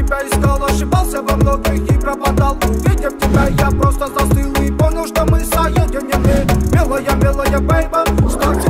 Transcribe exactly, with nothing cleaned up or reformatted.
тебя искал, ошибался во многих и пропадал. Увидев тебя, я просто застыл и понял, что мы соединены. Милая, милая, бейба, что